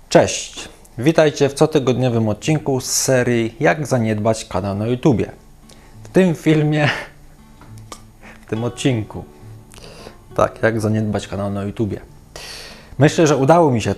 Cześć! Witajcie w cotygodniowym odcinku z serii Jak zaniedbać kanał na YouTubie. W tym filmie, w tym odcinku, tak, jak zaniedbać kanał na YouTubie. Myślę, że udało mi się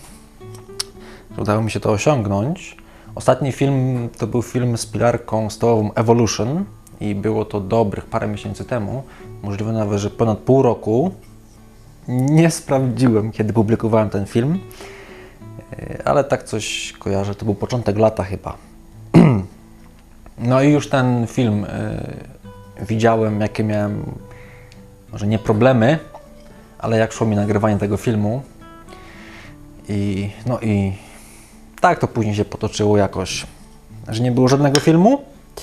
to osiągnąć. Ostatni film to był film z pilarką stołową Evolution i było to dobrych parę miesięcy temu, możliwe nawet, że ponad pół roku. Nie sprawdziłem, kiedy publikowałem ten film, ale tak coś kojarzę, to był początek lata chyba. No i już ten film widziałem, jakie miałem, może nie problemy, ale jak szło mi nagrywanie tego filmu. No i tak to później się potoczyło jakoś, że nie było żadnego filmu.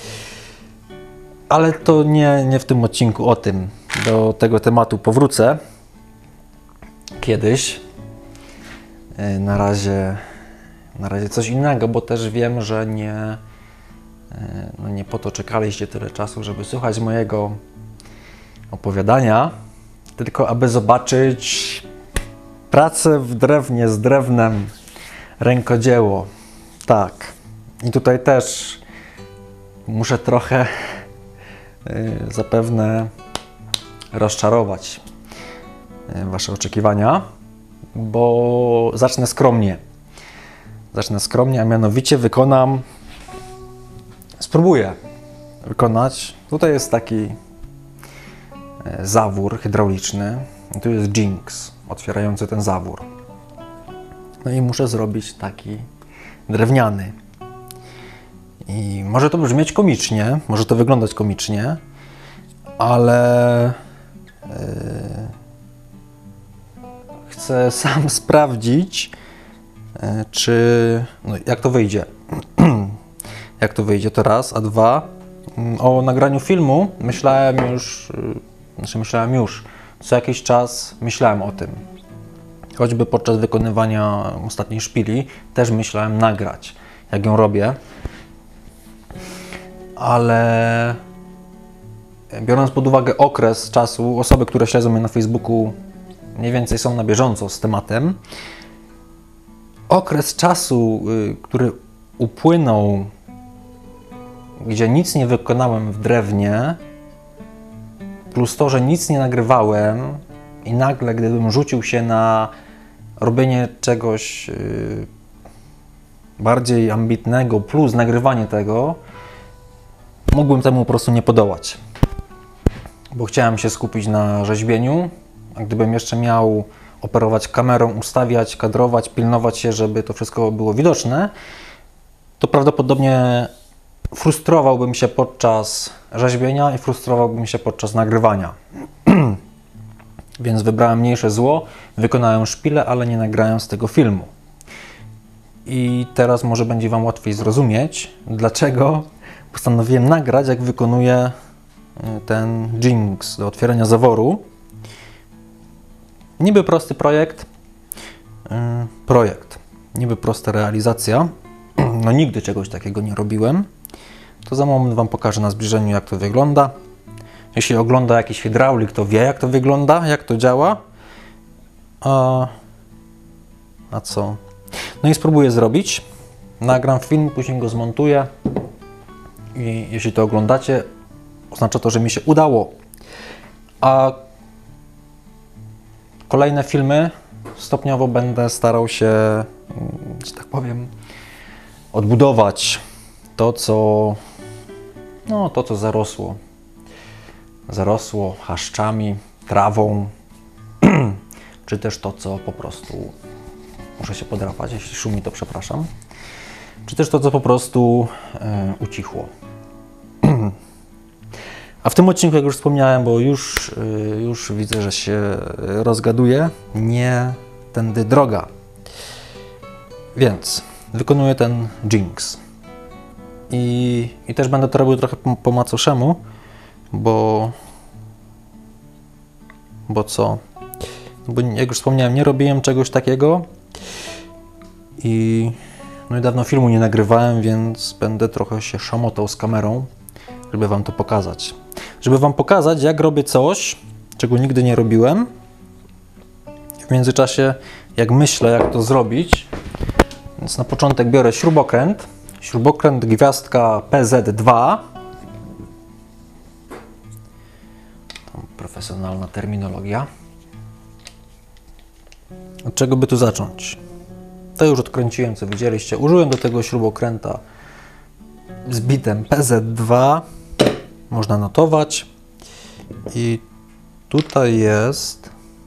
Ale to nie w tym odcinku o tym. Do tego tematu powrócę kiedyś. Na razie coś innego, bo też wiem, że nie po to czekaliście tyle czasu, żeby słuchać mojego opowiadania, tylko aby zobaczyć pracę w drewnie, z drewnem, rękodzieło. Tak. I tutaj też muszę trochę zapewne rozczarować Wasze oczekiwania, bo zacznę skromnie. A mianowicie spróbuję wykonać. Tutaj jest taki zawór hydrauliczny. I tu jest Jinx otwierający ten zawór. No i muszę zrobić taki drewniany. I może to brzmieć komicznie, może to wyglądać komicznie, ale chcę sam sprawdzić, jak to wyjdzie. Jak to wyjdzie, to raz, a dwa. O nagraniu filmu myślałem już co jakiś czas myślałem o tym. Choćby podczas wykonywania ostatniej szpili też myślałem nagrać, jak ją robię. Ale biorąc pod uwagę okres czasu, osoby, które śledzą mnie na Facebooku, mniej więcej są na bieżąco z tematem. Okres czasu, który upłynął, gdzie nic nie wykonałem w drewnie, plus to, że nic nie nagrywałem i nagle, gdybym rzucił się na robienie czegoś bardziej ambitnego, plus nagrywanie tego, mógłbym temu po prostu nie podołać. Bo chciałem się skupić na rzeźbieniu, a gdybym jeszcze miał operować kamerą, ustawiać, kadrować, pilnować się, żeby to wszystko było widoczne, to prawdopodobnie frustrowałbym się podczas rzeźbienia i frustrowałbym się podczas nagrywania. Więc wybrałem mniejsze zło, wykonałem szpilę, ale nie nagrałem z tego filmu. I teraz może będzie Wam łatwiej zrozumieć, dlaczego postanowiłem nagrać, jak wykonuję ten Jinx do otwierania zaworu. Niby prosty niby prosta realizacja. No nigdy czegoś takiego nie robiłem. To za moment Wam pokażę na zbliżeniu, jak to wygląda. Jeśli ogląda jakiś hydraulik, to wie, jak to wygląda, jak to działa. A co? No i spróbuję zrobić. Nagram film, później go zmontuję. I jeśli to oglądacie, oznacza to, że mi się udało. A kolejne filmy stopniowo będę starał się, że tak powiem, odbudować to, co zarosło. Zarosło chaszczami, trawą, czy też to, co po prostu, muszę się podrapać, jeśli szumi, to przepraszam, czy też to, co po prostu ucichło. A w tym odcinku, jak już wspomniałem, bo już widzę, że się rozgaduję, nie tędy droga. Więc wykonuję ten Jinx. I też będę to robił trochę po macoszemu, bo co? Bo jak już wspomniałem, nie robiłem czegoś takiego i dawno filmu nie nagrywałem, więc będę trochę się szamotał z kamerą, żeby Wam to pokazać. Żeby Wam pokazać, jak robię coś, czego nigdy nie robiłem. W międzyczasie, jak myślę, jak to zrobić, Więc na początek biorę śrubokręt. Śrubokręt gwiazdka PZ2. Tam profesjonalna terminologia. Od czego by tu zacząć? To już odkręciłem, co widzieliście. Użyłem do tego śrubokręta z bitem PZ2. Można notować. I tutaj jest,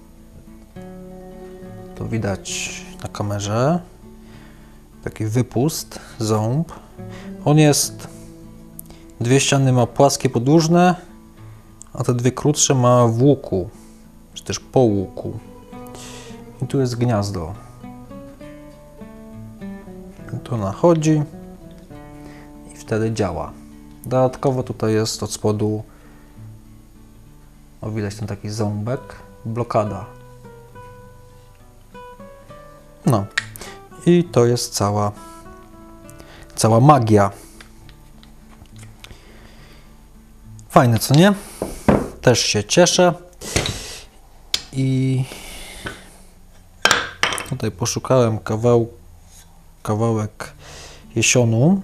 to widać na kamerze, taki wypust, ząb. On jest, dwie ściany ma płaskie, podłużne, a te dwie krótsze ma w łuku, czy też po łuku. I tu jest gniazdo. I tu nachodzi i wtedy działa. Dodatkowo tutaj jest od spodu, o, widać ten taki ząbek, blokada. No i to jest cała magia. Fajne, co nie? Też się cieszę. I tutaj poszukałem kawałek jesionu,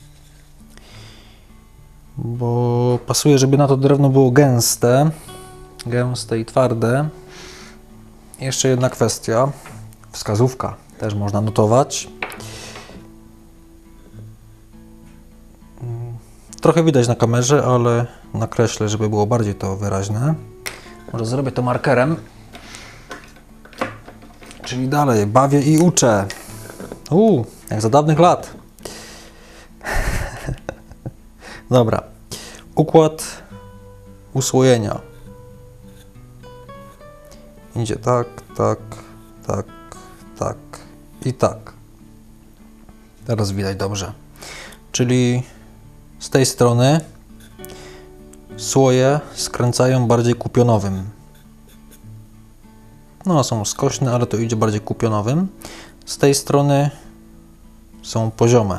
bo pasuje, żeby na to drewno było gęste i twarde. Jeszcze jedna kwestia, wskazówka też można notować. Trochę widać na kamerze, ale nakreślę, żeby było bardziej to wyraźne. Może zrobię to markerem. Czyli dalej, bawię i uczę. Jak za dawnych lat. Dobra. Układ usłojenia. Idzie tak, tak, tak, tak i tak. Teraz widać dobrze. Czyli z tej strony słoje skręcają bardziej kupionowym. No, są skośne, ale to idzie bardziej kupionowym. Z tej strony są poziome.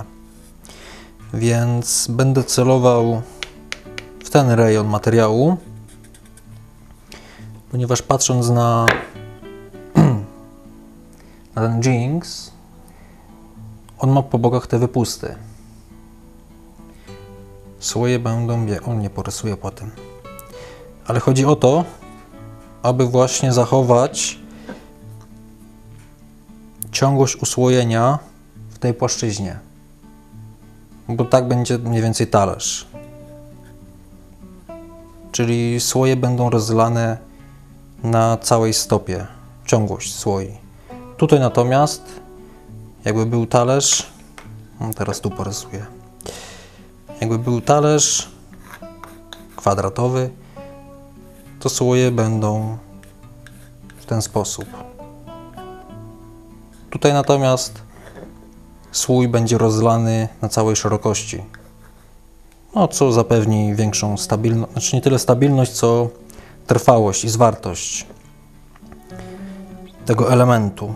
Więc będę celował w ten rejon materiału, ponieważ patrząc na ten Jinx, on ma po bokach te wypusty. Słoje będą, on nie porysuje po tym. Ale chodzi o to, aby właśnie zachować ciągłość usłojenia w tej płaszczyźnie. Bo tak będzie mniej więcej talerz. Czyli słoje będą rozlane na całej stopie. Ciągłość słoi. Tutaj natomiast, jakby był talerz, teraz tu porysuję. Jakby był talerz kwadratowy, to słoje będą w ten sposób. Tutaj natomiast słój będzie rozlany na całej szerokości. No, co zapewni większą stabilność, znaczy nie tyle stabilność, co trwałość i zwartość tego elementu.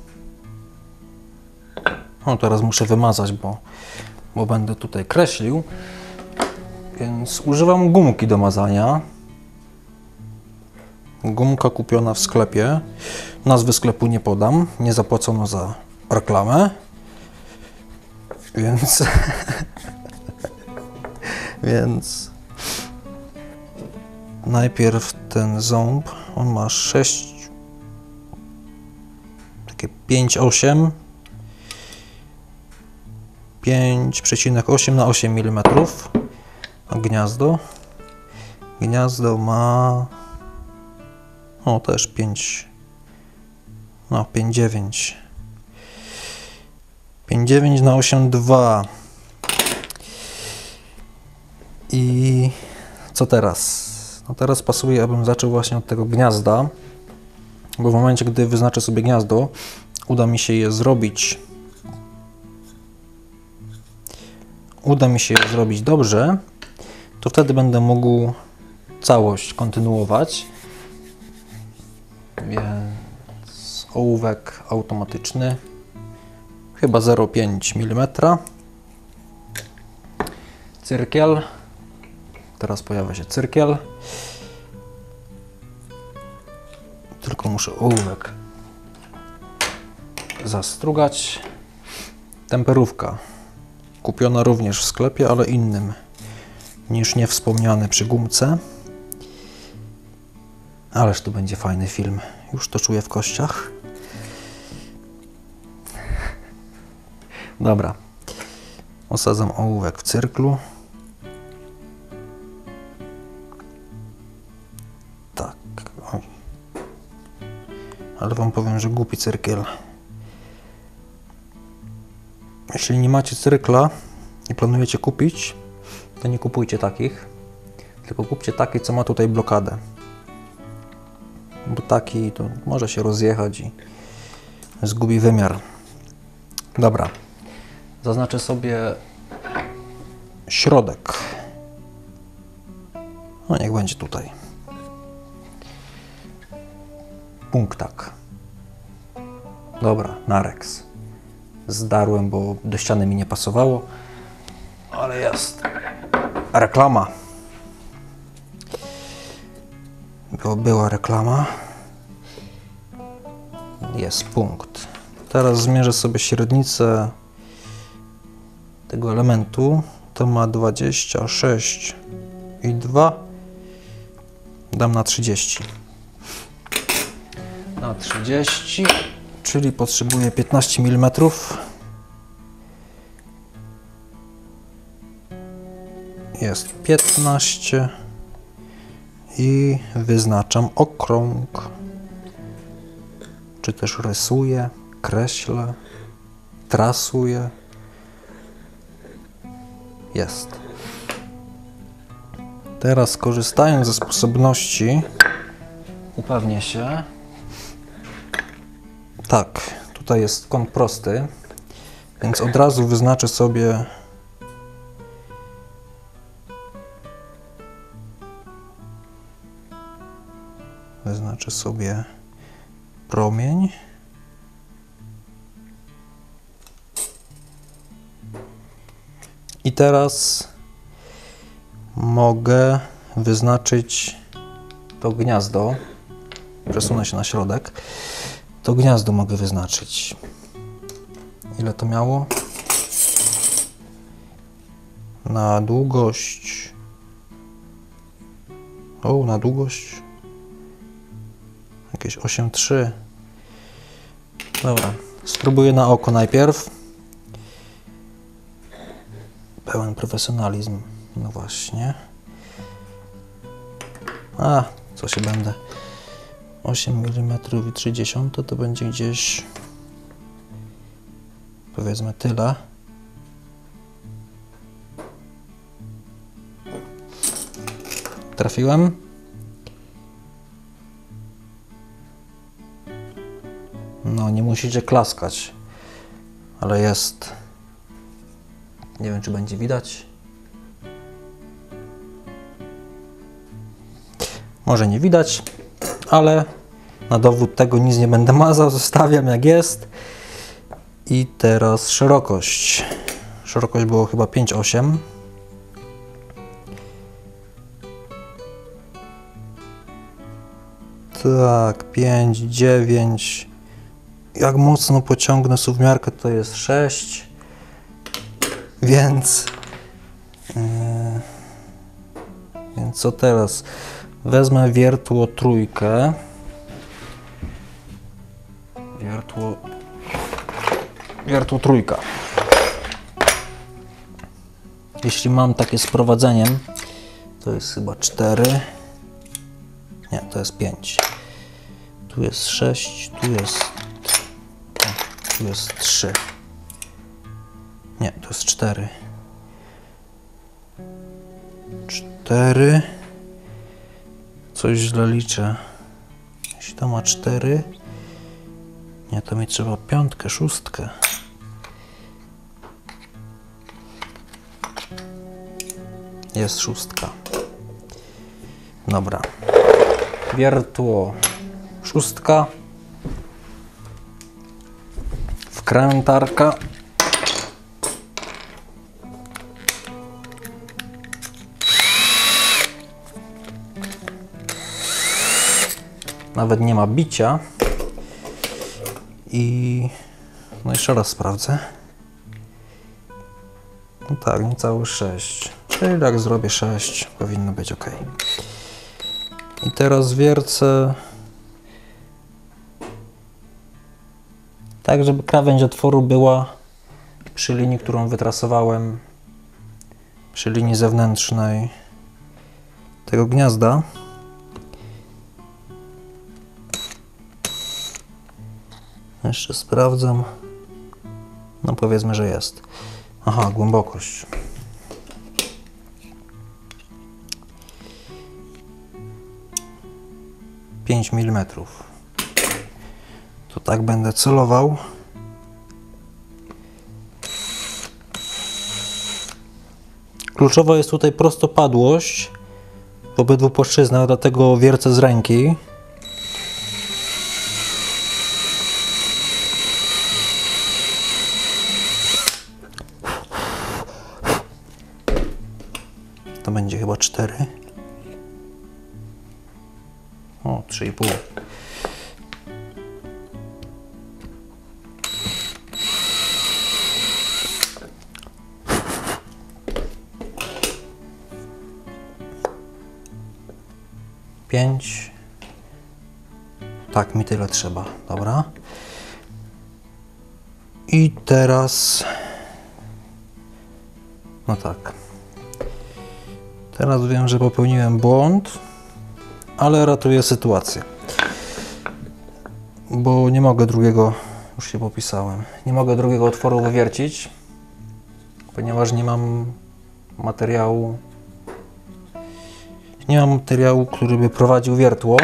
No, teraz muszę wymazać, bo będę tutaj kreślił, więc używam gumki do mazania. Gumka kupiona w sklepie. Nazwy sklepu nie podam, nie zapłacono za reklamę, więc więc najpierw ten ząb, on ma 6, takie 5,8 5,8 na 8 mm, a gniazdo ma też 5,9 na 8,2. I co teraz? No teraz pasuje, abym zaczął właśnie od tego gniazda, bo w momencie, gdy wyznaczę sobie gniazdo, uda mi się je zrobić dobrze, to wtedy będę mógł całość kontynuować. Więc ołówek automatyczny, chyba 0,5 mm. Cyrkiel. Teraz pojawia się cyrkiel. Tylko muszę ołówek zastrugać. Temperówka. Kupiona również w sklepie, ale innym niż niewspomniany przy gumce. Ależ to będzie fajny film. Już to czuję w kościach. Dobra. Osadzam ołówek w cyrklu. Tak. Oj. Ale wam powiem, że głupi cyrkiel. Jeśli nie macie cyrkla i planujecie kupić, to nie kupujcie takich, tylko kupcie taki, co ma tutaj blokadę. Bo taki to może się rozjechać i zgubi wymiar. Dobra. Zaznaczę sobie środek. No niech będzie tutaj. Punktak. Dobra, Narex. Zdarłem, bo do ściany mi nie pasowało, ale jest reklama. Była reklama. Jest punkt. Teraz zmierzę sobie średnicę tego elementu. To ma 26,2. Dam na 30. Na 30, czyli potrzebuję 15 mm. Jest 15 i wyznaczam okrąg, czy też rysuję, kreślę, trasuję. Jest. Teraz, korzystając ze sposobności, upewnię się. Tak, tutaj jest kąt prosty, więc od razu wyznaczę sobie promień. I teraz mogę wyznaczyć to gniazdo. Przesunę się na środek. To gniazdo mogę wyznaczyć. Ile to miało? Na długość. O, na długość. Jakieś 8,3. Dobra, spróbuję na oko najpierw. Pełen profesjonalizm. No właśnie. A, co się będę. 8 mm i 0,3 to będzie gdzieś, powiedzmy, tyle. Trafiłem. No, nie musicie klaskać, ale jest. Nie wiem, czy będzie widać. Może nie widać, ale na dowód tego nic nie będę mazał, zostawiam jak jest. I teraz szerokość. Szerokość było chyba 5,8. Tak, 5,9. Jak mocno pociągnę suwmiarkę, to jest 6. Więc co teraz? Wezmę wiertło trójkę. Wiertło trójka. Jeśli mam takie z prowadzeniem, to jest chyba 4. Nie, to jest 5. Tu jest 6, tu jest 3. Nie, to jest 4. 4. Coś źle liczę. Jeśli to ma 4. Nie, to mi trzeba 5, 6. Jest 6. Dobra. Wiertło 6. Wkrętarka. Nawet nie ma bicia. I no jeszcze raz sprawdzę. No tak, niecałe 6. Czyli jak zrobię 6, powinno być ok. I teraz wiercę tak, żeby krawędź otworu była przy linii, którą wytrasowałem, przy linii zewnętrznej tego gniazda. Jeszcze sprawdzam. No powiedzmy, że jest. Aha, głębokość. - 5 mm. To tak będę celował. Kluczowa jest tutaj prostopadłość w obydwu płaszczyznach, dlatego wiercę z ręki. To będzie chyba 4. O, 3,5. Tak, mi tyle trzeba. Dobra. I teraz... No tak. Teraz wiem, że popełniłem błąd, ale ratuję sytuację. Bo nie mogę drugiego... Już się popisałem. Nie mogę drugiego otworu wywiercić, ponieważ nie mam materiału... Nie mam materiału, który by prowadził wiertło.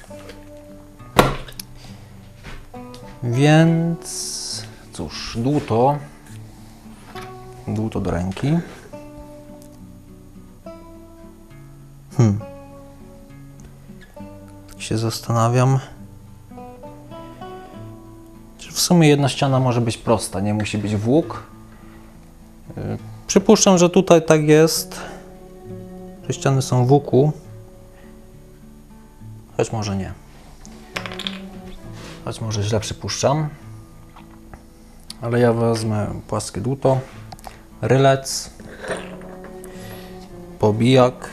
Więc... Cóż, dłuto do ręki. Tak się zastanawiam. Czy w sumie jedna ściana może być prosta, nie musi być włók. Przypuszczam, że tutaj tak jest. Że ściany są w łuku. Choć może nie. Choć może źle przypuszczam. Ale ja wezmę płaskie dłuto, rylec, pobijak.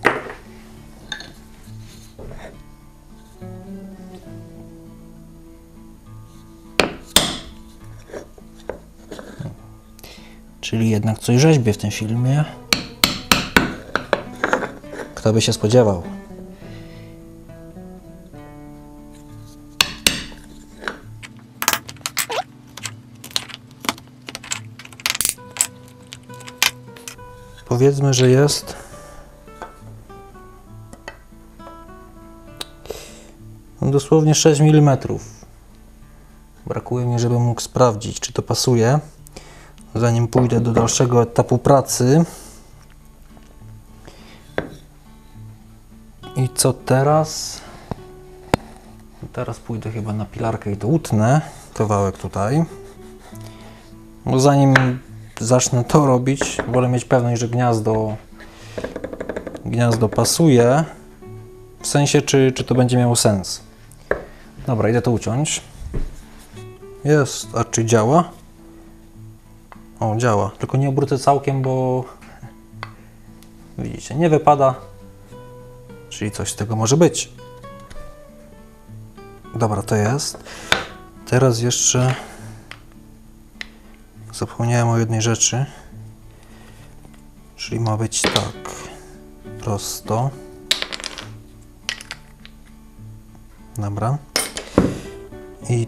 Czyli jednak coś rzeźbię w tym filmie. Kto by się spodziewał? Powiedzmy, że jest dosłownie 6 mm. Brakuje mi, żebym mógł sprawdzić, czy to pasuje, zanim pójdę do dalszego etapu pracy. I co teraz? Teraz pójdę chyba na pilarkę i to utnę kawałek tutaj. Bo zanim zacznę to robić, wolę mieć pewność, że gniazdo pasuje, w sensie, czy to będzie miało sens. Dobra, idę to uciąć. Jest, a czy działa? O, działa, tylko nie obrócę całkiem, bo widzicie, nie wypada, czyli coś z tego może być. Dobra, to jest. Teraz jeszcze zapomniałem o jednej rzeczy, czyli ma być tak, prosto. Dobra. I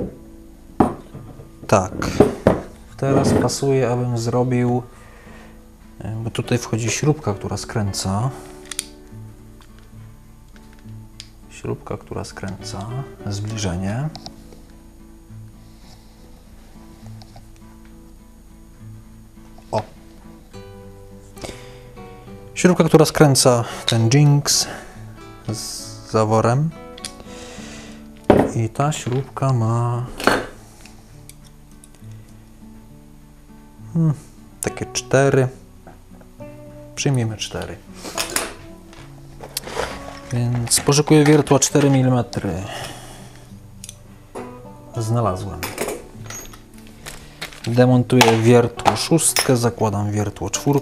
tak. Teraz pasuje, abym zrobił, bo tutaj wchodzi śrubka, która skręca. Śrubka, która skręca, zbliżenie. O! Śrubka, która skręca ten Jinx z zaworem. I ta śrubka ma takie 4. Przyjmijmy 4. Więc poszukuję wiertła 4 mm. Znalazłem. Demontuję wiertło 6, zakładam wiertło 4.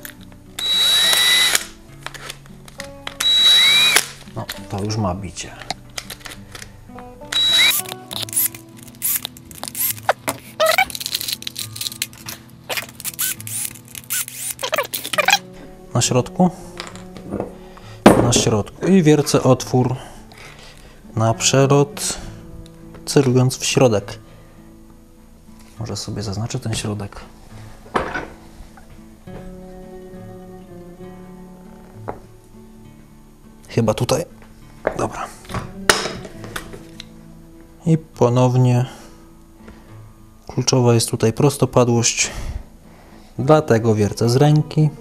No, to już ma bicie. Na środku? Na środku. I wiercę otwór na przelot, celując w środek. Może sobie zaznaczę ten środek. Chyba tutaj. Dobra. I ponownie kluczowa jest tutaj prostopadłość. Dlatego wiercę z ręki.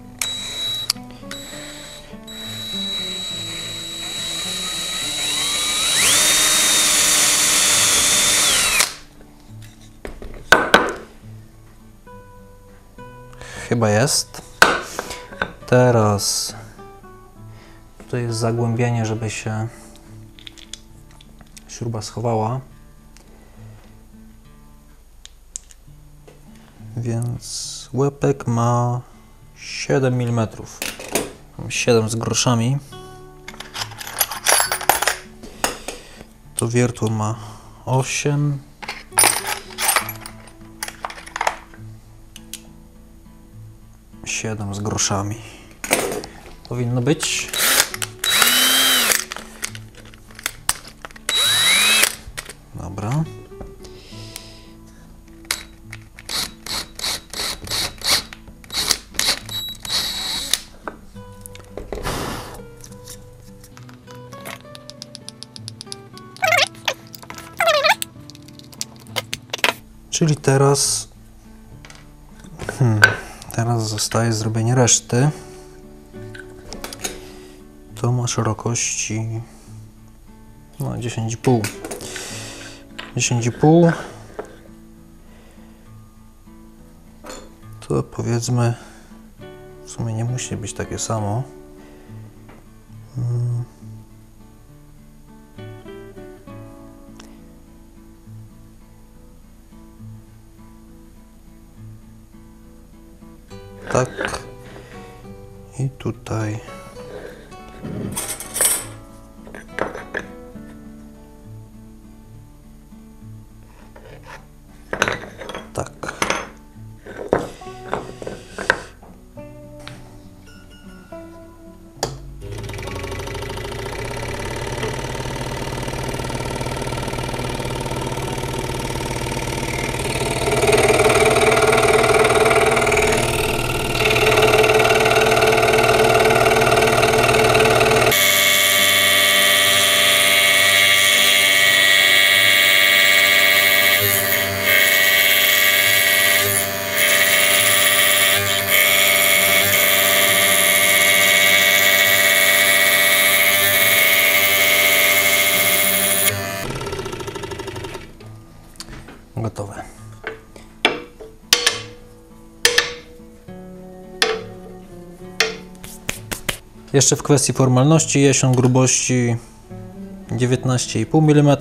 Chyba jest. Teraz tutaj jest zagłębienie, żeby się śruba schowała. Więc łepek ma 7 mm. 7 z groszami. To wiertło ma 8. Siedem z groszami. Powinno być. Dobra. Czyli teraz zostaje zrobienie reszty. To ma szerokości 10,5. 10,5 to powiedzmy, w sumie nie musi być takie samo. Tak. I tutaj tak. Gotowe. Jeszcze w kwestii formalności, jesion grubości 19,5 mm.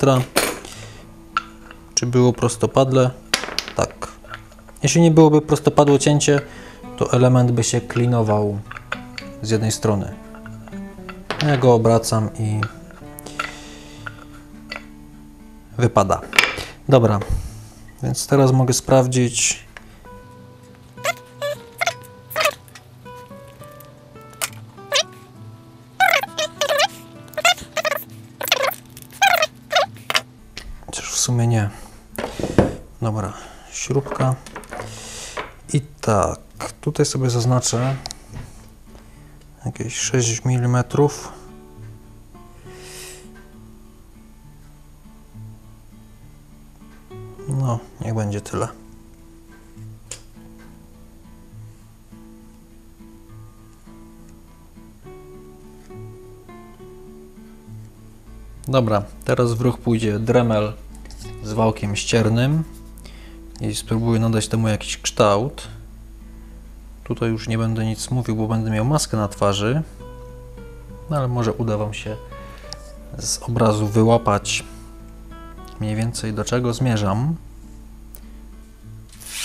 Czy było prostopadle? Tak. Jeśli nie byłoby prostopadłe cięcie, to element by się klinował z jednej strony. Ja go obracam i wypada. Dobra. Więc teraz mogę sprawdzić. Chociaż w sumie nie. Dobra, śrubka. I tak, tutaj sobie zaznaczę jakieś 6 mm. No, niech będzie tyle. Dobra, teraz w ruch pójdzie Dremel z wałkiem ściernym i spróbuję nadać temu jakiś kształt. Tutaj już nie będę nic mówił, bo będę miał maskę na twarzy, no ale może uda Wam się z obrazu wyłapać mniej więcej do czego zmierzam.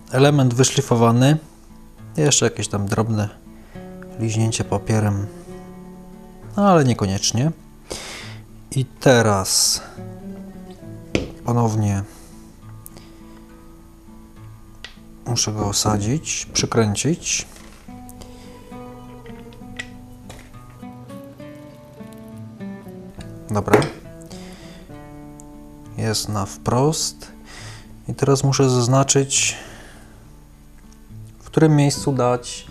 Element wyszlifowany. Jeszcze jakieś tam drobne liźnięcie papierem, ale niekoniecznie. I teraz ponownie muszę go osadzić, przykręcić. Dobra. Jest na wprost. I teraz muszę zaznaczyć, w którym miejscu dać.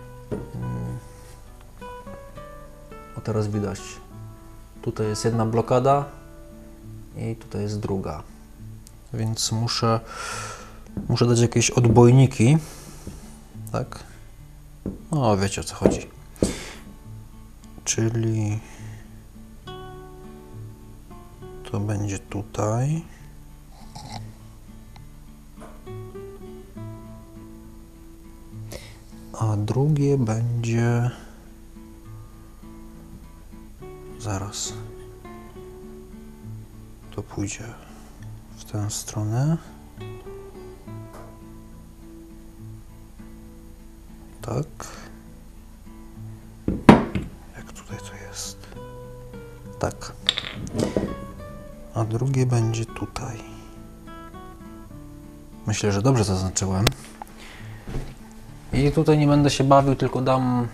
O, teraz widać. Tutaj jest jedna blokada i tutaj jest druga. Więc muszę dać jakieś odbojniki. Tak? No, wiecie, o co chodzi. Czyli to będzie tutaj. A drugie będzie... Zaraz. To pójdzie w tę stronę. Tak. Jak tutaj to jest? Tak. A drugie będzie tutaj. Myślę, że dobrze zaznaczyłem. I tutaj nie będę się bawił, tylko dam,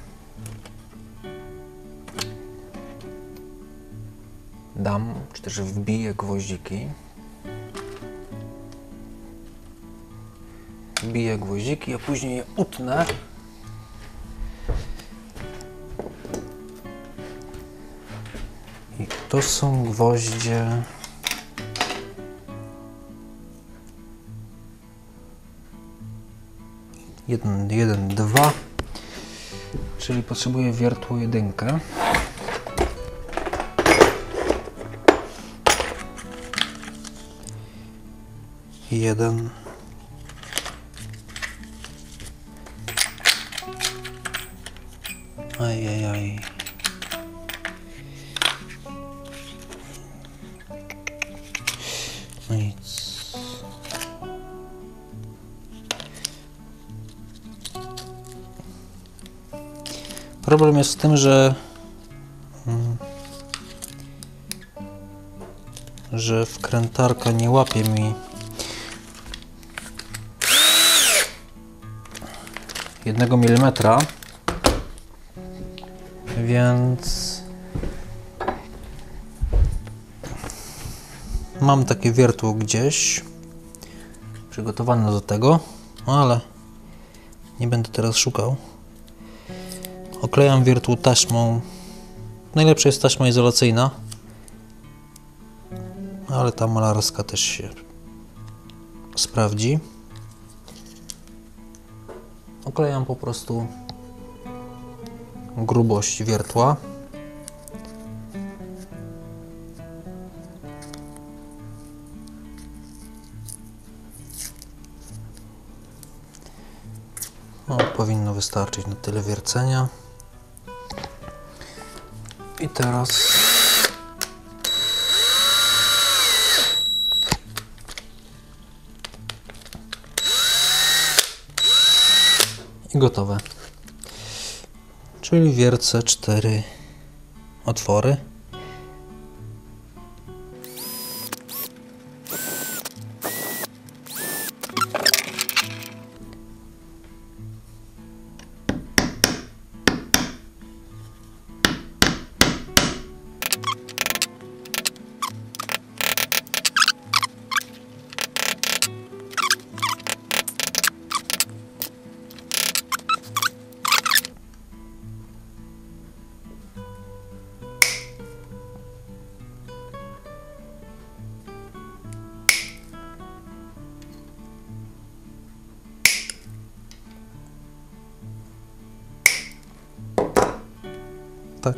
czy też wbiję gwoździki. Wbiję gwoździki, a później je utnę. I to są gwoździe. Jeden, dwa. Czyli potrzebuję wiertło jedynkę. Jeden. Ajajaj. Nic. Problem jest z tym, że wkrętarka nie łapie mi 1 mm, więc mam takie wiertło gdzieś przygotowane do tego, ale nie będę teraz szukał. Oklejam wiertło taśmą. Najlepsza jest taśma izolacyjna, ale ta malarska też się sprawdzi. Oklejam po prostu grubość wiertła. No, powinno wystarczyć na tyle wiercenia. I teraz i gotowe. Czyli wiercę 4 otwory. Tak.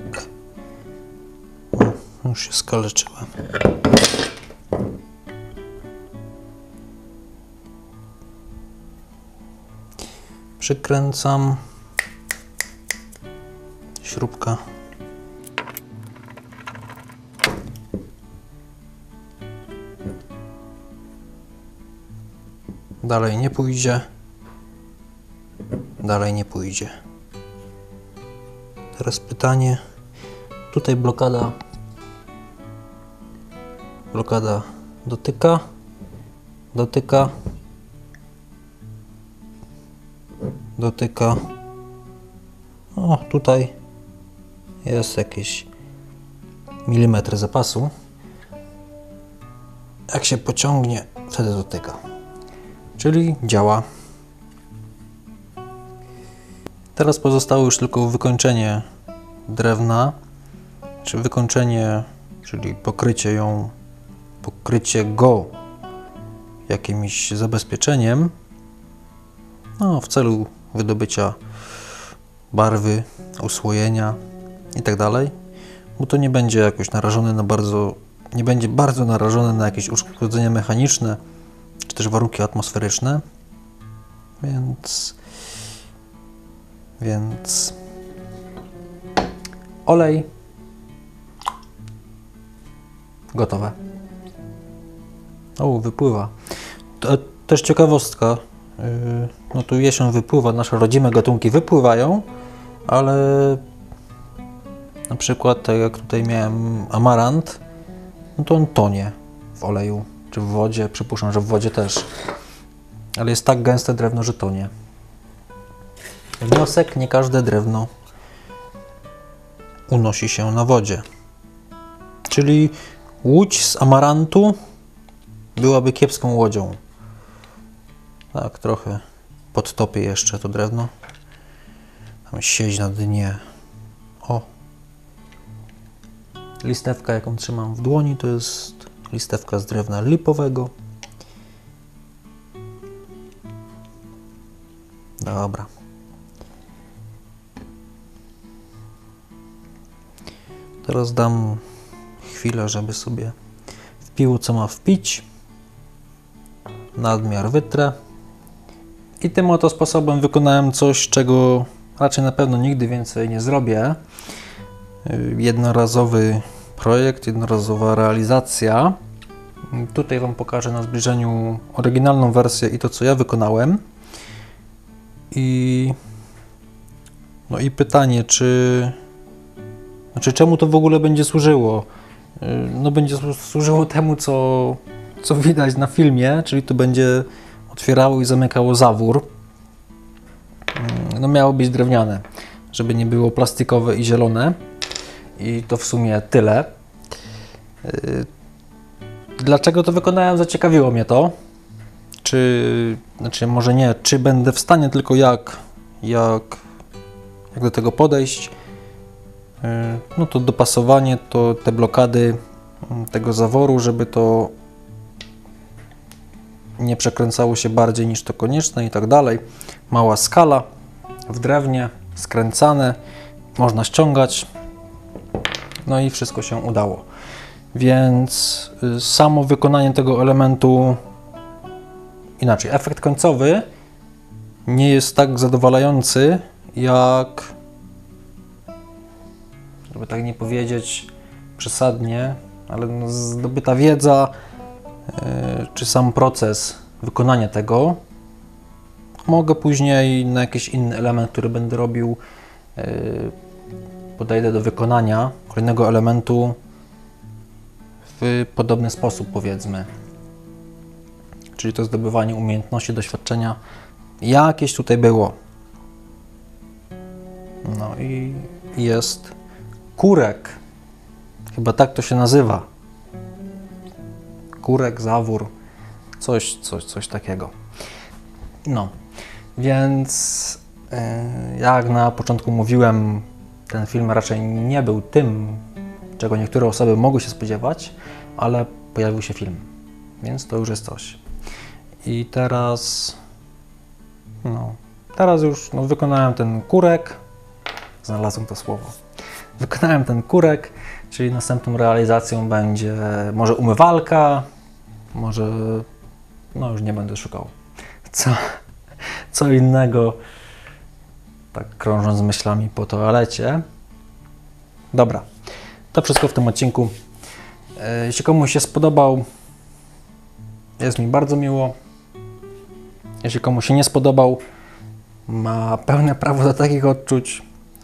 O, już się skaleczyłem. Przykręcam. Śrubka. Dalej nie pójdzie. dalej nie pójdzie. Teraz pytanie, tutaj blokada dotyka, o, tutaj jest jakieś milimetry zapasu. Jak się pociągnie, wtedy dotyka. Czyli działa. Teraz pozostało już tylko wykończenie drewna, czy wykończenie, czyli pokrycie go jakimś zabezpieczeniem, no, w celu wydobycia barwy, usłojenia i tak dalej, bo to nie będzie jakoś narażone na nie będzie bardzo narażone na jakieś uszkodzenia mechaniczne, czy też warunki atmosferyczne, więc olej, gotowe. O, wypływa. Też ciekawostka, no tu jesień wypływa, nasze rodzime gatunki wypływają, ale na przykład tak jak tutaj miałem amarant, no to on tonie w oleju, czy w wodzie, przypuszczam, że w wodzie też, ale jest tak gęste drewno, że tonie. Wniosek, nie każde drewno unosi się na wodzie. Czyli łódź z amarantu byłaby kiepską łodzią. Tak, trochę podtopię jeszcze to drewno. Tam siedzi na dnie. O! Listewka, jaką trzymam w dłoni, to jest listewka z drewna lipowego. Dobra. Teraz dam chwilę, żeby sobie wpiło, co ma wpić. Nadmiar wytrę. I tym oto sposobem wykonałem coś, czego raczej na pewno nigdy więcej nie zrobię. Jednorazowy projekt, jednorazowa realizacja. Tutaj Wam pokażę na zbliżeniu oryginalną wersję i to, co ja wykonałem. No i pytanie, czemu to w ogóle będzie służyło? No będzie służyło temu, co widać na filmie, czyli to będzie otwierało i zamykało zawór. No miało być drewniane, żeby nie było plastikowe i zielone. I to w sumie tyle. Dlaczego to wykonałem? Zaciekawiło mnie to. Może nie, czy będę w stanie, tylko jak do tego podejść. No to dopasowanie, to te blokady tego zaworu, żeby to nie przekręcało się bardziej niż to konieczne i tak dalej. Mała skala w drewnie, skręcane, można ściągać. No i wszystko się udało. Więc samo wykonanie tego elementu, inaczej, efekt końcowy nie jest tak zadowalający, jak, żeby tak nie powiedzieć przesadnie, ale no zdobyta wiedza, czy sam proces wykonania tego. Mogę później na jakiś inny element, który będę robił, podejdę do wykonania kolejnego elementu w podobny sposób, powiedzmy. Czyli to zdobywanie umiejętności, doświadczenia jakieś tutaj było. No i jest kurek. Chyba tak to się nazywa. Kurek, zawór, coś takiego. No, więc jak na początku mówiłem, ten film raczej nie był tym, czego niektóre osoby mogły się spodziewać, ale pojawił się film, więc to już jest coś. I teraz już wykonałem ten kurek, znalazłem to słowo. Wykonałem ten kurek, czyli następną realizacją będzie może umywalka, może, no już nie będę szukał, co innego, tak krążąc myślami po toalecie. Dobra, to wszystko w tym odcinku. Jeśli komuś się spodobał, jest mi bardzo miło. Jeśli komuś się nie spodobał, ma pełne prawo do takich odczuć.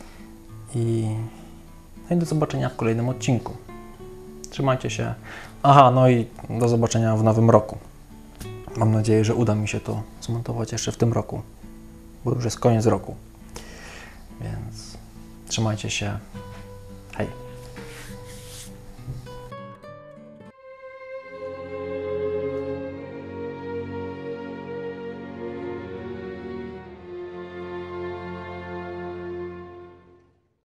No i do zobaczenia w kolejnym odcinku. Trzymajcie się. Aha, no i do zobaczenia w nowym roku. Mam nadzieję, że uda mi się to zmontować jeszcze w tym roku, bo już jest koniec roku. Więc trzymajcie się.